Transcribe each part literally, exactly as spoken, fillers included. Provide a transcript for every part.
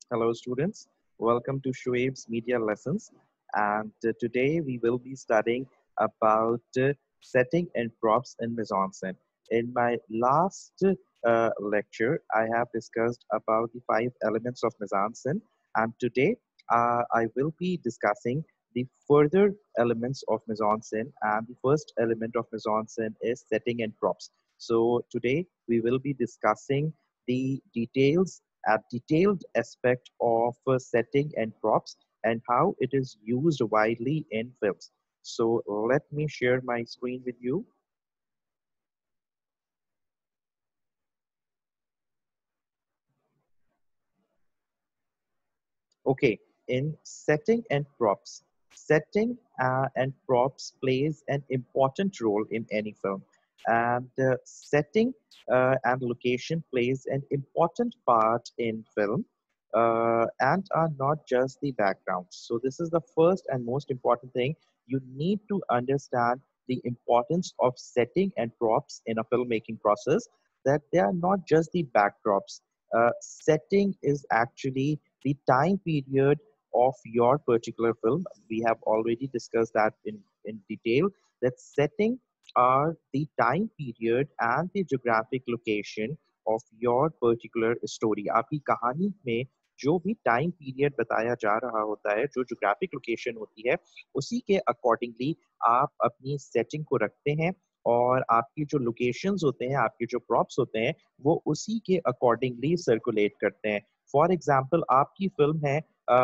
Hello, students. Welcome to Shoaib's Media Lessons. And uh, today we will be studying about uh, setting and props in mise-en-scène. In my last uh, lecture, I have discussed about the five elements of mise-en-scène. And today uh, I will be discussing the further elements of mise-en-scène. And the first element of mise-en-scène is setting and props. So today we will be discussing the details a detailed aspect of uh, setting and props and how it is used widely in films. So let me share my screen with you. Okay, in setting and props, setting uh, and props plays an important role in any film. And uh, setting uh, and location plays an important part in film uh, and are not just the background. So this is the first and most important thing. You need to understand the importance of setting and props in a filmmaking process, that they are not just the backdrops. Uh, setting is actually the time period of your particular film. We have already discussed that in, in detail, that setting are the time period and the geographic location of your particular story. आपकी कहानी में जो भी time period बताया जा रहा होता है, जो जोग्राफिक लोकेशन होती है, उसी के अकॉर्डिंगली आप अपनी सेटिंग को रखते हैं और आपकी जो लोकेशंस होते हैं, आपके जो प्रॉप्स होते हैं, वो उसी के अकॉर्डिंगली सर्कुलेट करते हैं. फॉर एग्जाम्पल आपकी फिल्म है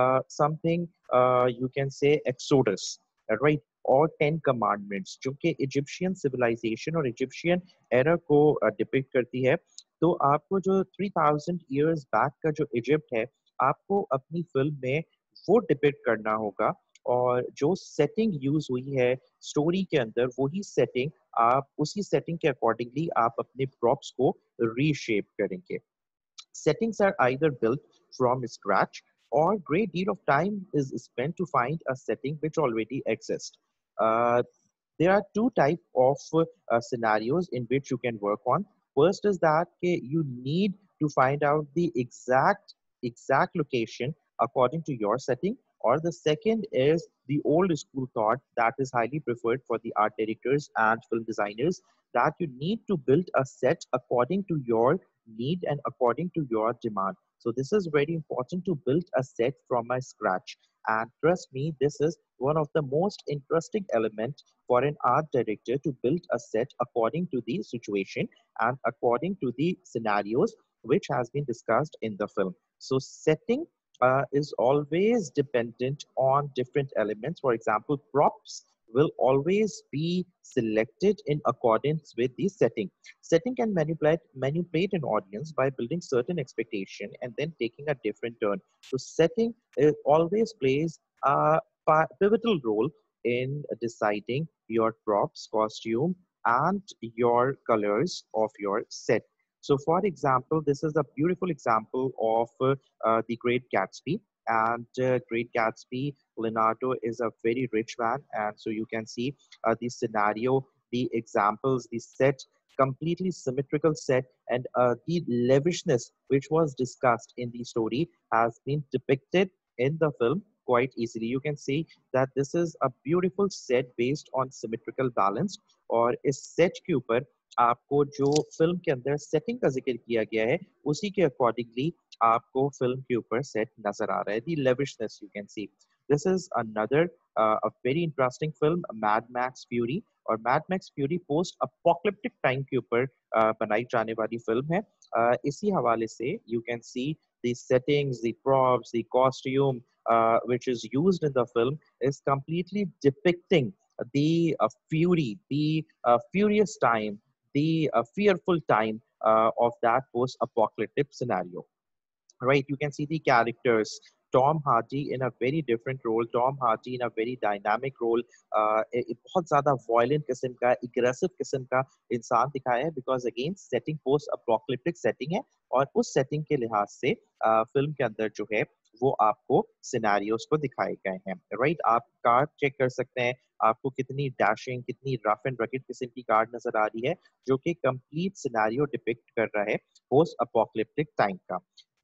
something you can say Exodus, right, और टेन कमांडमेंट्स जो कि इजिप्शियन सिविलाइजेशन और इजिप्शियन एरा को डिपिक्ट uh, करती है. तो आपको जो थ्री थाउजेंड ईयर्स बैक का जो इजिप्ट है, आपको अपनी फिल्म में वो डिपिक्ट करना होगा. और जो सेटिंग यूज हुई है स्टोरी के अंदर, वही सेटिंग आप उसी सेटिंग के अकॉर्डिंगली आप अपने प्रॉप्स को रीशेप करेंगे. Settings are either built from scratch or great deal of time is spent to find a setting which already exists. Uh, there are two type of uh, scenarios in which you can work on. First is that okay, you need to find out the exact exact location according to your setting, or the second is the old school thought that is highly preferred for the art directors and film designers, that you need to build a set according to your need and according to your demand. So this is very important to build a set from my scratch. And trust me, this is one of the most interesting element for an art director, to build a set according to the situation and according to the scenarios which has been discussed in the film. So setting uh, is always dependent on different elements. For example, props will always be selected in accordance with the setting. Setting can manipulate manipulate an audience by building certain expectation and then taking a different turn. So setting uh, always plays a pivotal role in deciding your props, costume, and your colors of your set. So, for example, this is a beautiful example of uh, uh, the Great Gatsby. And uh, Great Gatsby, Leonardo is a very rich man, and so you can see uh, the scenario, the examples, the set, completely symmetrical set, and uh, the lavishness which was discussed in the story has been depicted in the film quite easily. You can see that this is a beautiful set based on symmetrical balance. और इस set के ऊपर आपको जो film के अंदर setting का जिक्र किया गया है, उसी के अकॉर्डिंगली आपको फिल्म के ऊपर सेट नजर आ रहा है. The lavishness you can see. This is another a very interesting film, Mad Max Fury. और Mad Max Fury post apocalyptic time के ऊपर uh, बनाई जाने वाली फिल्म है. uh, इसी हवाले से you can see the settings, the props, the costume uh, which is used in the film is completely depicting the uh, fury, the uh, furious time, the uh, fearful time uh, of that post-apocalyptic scenario. Right? You can see the characters. Tom Hardy in a very different role. Tom Hardy in a very dynamic role. Uh, a- a- बहुत ज़्यादा violent किस्म का, aggressive किस्म का इंसान दिखाया है, because again setting post apocalyptic setting है. और उस setting के लिहाज से फिल्म के अंदर जो है वो आपको सिनेरियोस को दिखाए गए हैं. राइट? आप कार चेक कर सकते हैं, आपको कितनी डैशिंग, कितनी रफ एंड रगेड किस्म की कार नजर आ रही है, जो कि कंप्लीट सिनेरियो डिपिक्ट कर रहा है पोस्ट अपोकलिप्टिक टाइम का. Then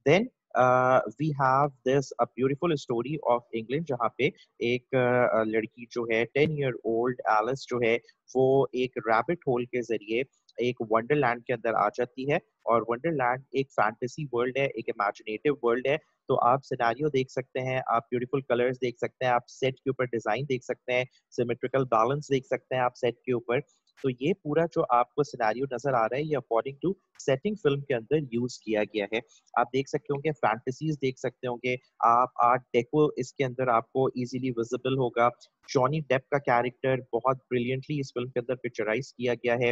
uh, we have this a beautiful story of England जहाँ पे एक uh, लड़की जो है टेन ईयर ओल्ड एलिस जो है वो एक रैबिट होल के जरिए एक वंडरलैंड के अंदर आ जाती है और वंडरलैंड एक फैंटेसी वर्ल्ड है एक इमेजिनेटिव वर्ल्ड है तो आप सिनेरियो देख सकते हैं आप ब्यूटीफुल कलर्स देख सकते हैं आप सेट के ऊपर डिजाइन देख सकते हैं सिमेट्रिकल बैलेंस देख सकते हैं आप सेट के ऊपर तो ये पूरा जो आपको सिनेरियो नजर आ रहा है ये अकॉर्डिंग टू सेटिंग फिल्म के अंदर यूज किया गया है आप देख सकते होंगे फैंटेसीज देख सकते होंगे आप आर्ट डेको इसके अंदर आपको इजीली विजिबल होगा जॉनी डेप का कैरेक्टर बहुत ब्रिलियंटली इस फिल्म के अंदर पिक्चराइज किया गया है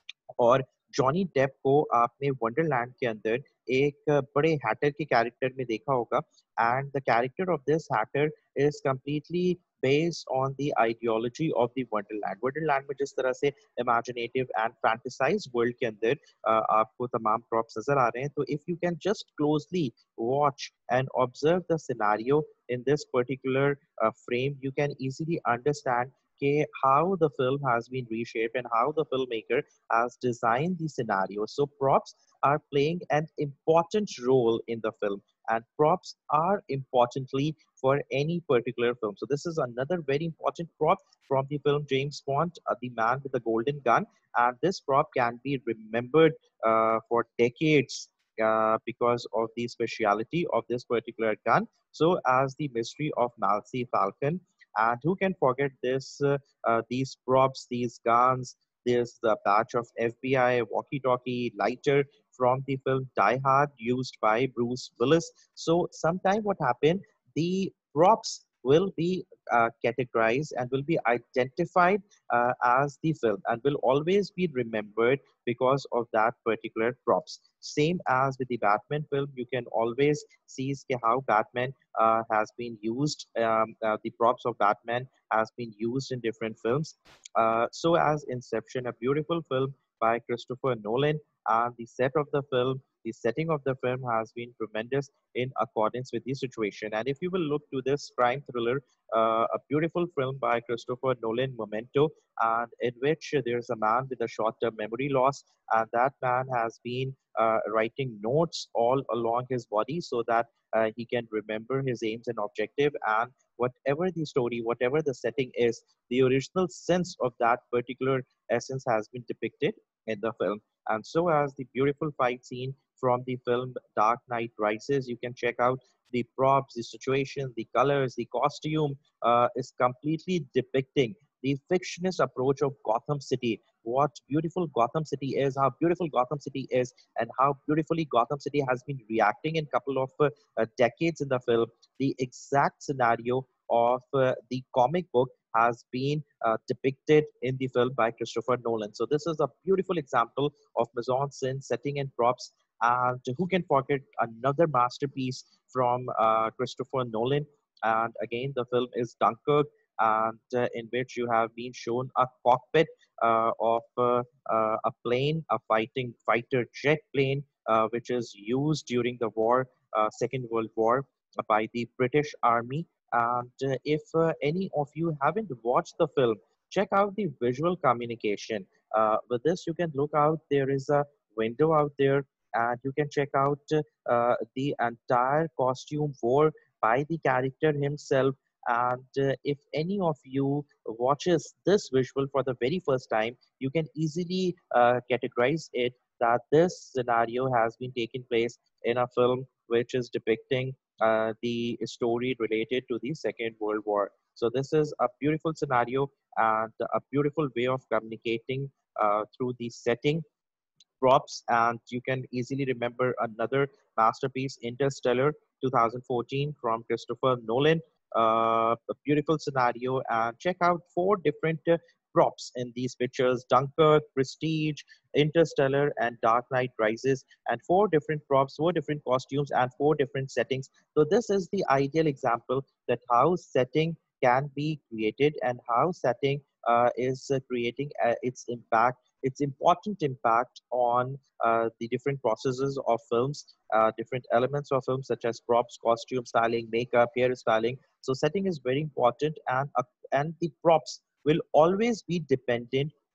और जॉनी डेप को आपने वंडरलैंड के अंदर एक बड़े हैटर के कैरेक्टर में देखा होगा and the character of this hatter is completely based on the ideology of the Wonderland. Wonderland में जिस तरह से imaginative and fantasized world के अंदर uh, आपको तमाम props नजर आ रहे हैं तो if you can just closely watch and observe the scenario in this particular uh, frame, you can easily understand okay, how the film has been reshaped and how the filmmaker has designed the scenario. So props are playing an important role in the film and props are importantly for any particular film. So this is another very important prop from the film James Bond, uh, The Man with the Golden Gun. And this prop can be remembered uh, for decades uh, because of the speciality of this particular gun. So as the mystery of Malcy Falcon, and who can forget this? Uh, uh, these props, these guns. There's the batch of F B I walkie-talkie lighter from the film Die Hard, used by Bruce Willis. So sometime what happened? The props will be uh, categorized and will be identified uh, as the film and will always be remembered because of that particular props. Same as with the Batman film, you can always see how Batman uh, has been used, um, uh, the props of Batman has been used in different films. Uh, so as Inception, a beautiful film by Christopher Nolan, and the set of the film, the setting of the film has been tremendous in accordance with the situation. And if you will look to this crime thriller, uh, a beautiful film by Christopher Nolan, Memento, and in which there's a man with a short-term memory loss, and that man has been uh, writing notes all along his body so that uh, he can remember his aims and objective and whatever the story, whatever the setting is, the original sense of that particular essence has been depicted in the film. And so as the beautiful fight scene from the film Dark Knight Rises, you can check out the props, the situation, the colors, the costume uh, is completely depicting the fictionist approach of Gotham City. What beautiful Gotham City is, how beautiful Gotham City is, and how beautifully Gotham City has been reacting in a couple of uh, uh, decades in the film. The exact scenario of uh, the comic book has been uh, depicted in the film by Christopher Nolan. So this is a beautiful example of mise-en-scène, setting and props. And who can forget another masterpiece from uh, Christopher Nolan? And again, the film is Dunkirk, and uh, in which you have been shown a cockpit uh, of uh, uh, a plane, a fighting fighter jet plane, uh, which is used during the war, uh, Second World War, by the British Army. And uh, if uh, any of you haven't watched the film, check out the visual communication. Uh, with this, you can look out. There is a window out there, and you can check out uh, the entire costume wore by the character himself. And uh, if any of you watches this visual for the very first time, you can easily uh, categorize it that this scenario has been taken place in a film which is depicting uh, the story related to the Second World War. So this is a beautiful scenario and a beautiful way of communicating uh, through the setting props, and you can easily remember another masterpiece, Interstellar two thousand fourteen from Christopher Nolan. Uh, a beautiful scenario, and check out four different uh, props in these pictures: Dunkirk, Prestige, Interstellar, and Dark Knight Rises, and four different props, four different costumes, and four different settings. So this is the ideal example that how setting can be created and how setting uh, is uh, creating uh, its impact, its important impact on uh, the different processes of films, uh, different elements of films such as props, costume styling, makeup, hair styling. So setting is very important, and uh, and the props will always be dependent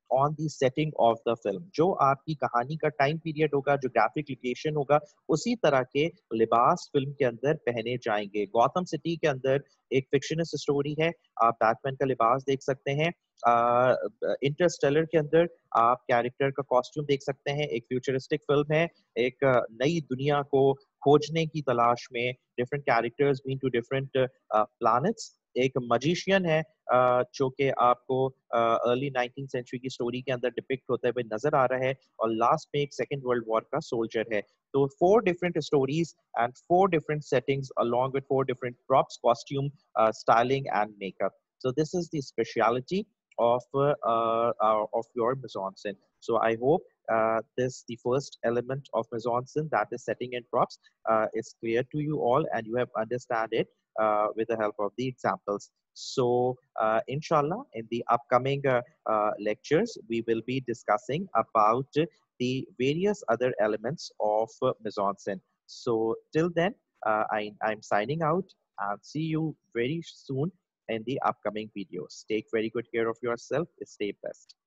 on the setting of the film. जो आपकी कहानी का time period होगा, जो graphic location होगा, उसी तरह के लिबास फिल्म के अंदर पहने जाएंगे. गौतम सिटी के अंदर एक फिक्शनस स्टोरी है, आप बैटमैन का लिबास देख सकते हैं. इंटरस्टेलर के अंदर आप कैरेक्टर का कॉस्ट्यूम देख सकते हैं. एक फ्यूचरिस्टिक फिल्म है, एक अ, नई दुनिया को खोजने की तलाश में different characters been to different planets. एक मजिशियन है अ, जो कि आपको अर्ली नाइनटीन सेंचुरी की स्टोरी के अंदर डिपिक्ट होते हुए नजर आ रहा है, और लास्ट में एक सेकेंड वर्ल्ड वॉर का सोल्जर है. तो four different stories and four different settings along with four different props, costume, uh, styling and makeup. So this is the speciality of uh, uh, uh, of your mise en scène. So I hope uh, this the first element of mise en scène, that is setting and props, uh, is clear to you all and you have understand it uh, with the help of the examples. So uh, inshallah, in the upcoming uh, uh, lectures we will be discussing about the various other elements of uh, mise en scène. So till then, uh, I, I'm signing out and see you very soon in the upcoming videos. Take very good care of yourself. Stay blessed.